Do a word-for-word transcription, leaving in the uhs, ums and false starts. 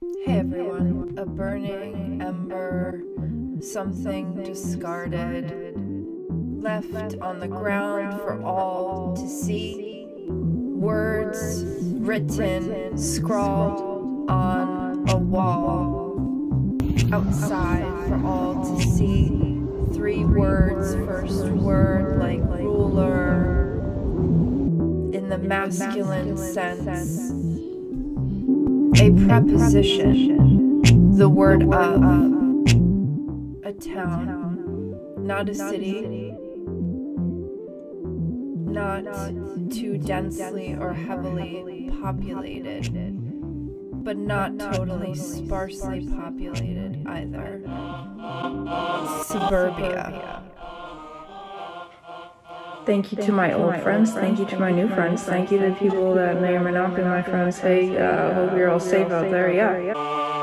Hey everyone, a burning ember, something discarded, left on the ground for all to see, words written, scrawled on a wall, outside for all to see, three words, first word like ruler, in the masculine sense. A preposition, the word of, a town, not a city, not too densely or heavily populated, but not totally sparsely populated either. Suburbia. Thank you to my old friends, thank you to my new friends, thank you to people that may or may not be my friends. Hey, uh, hope you're all safe out there, yeah.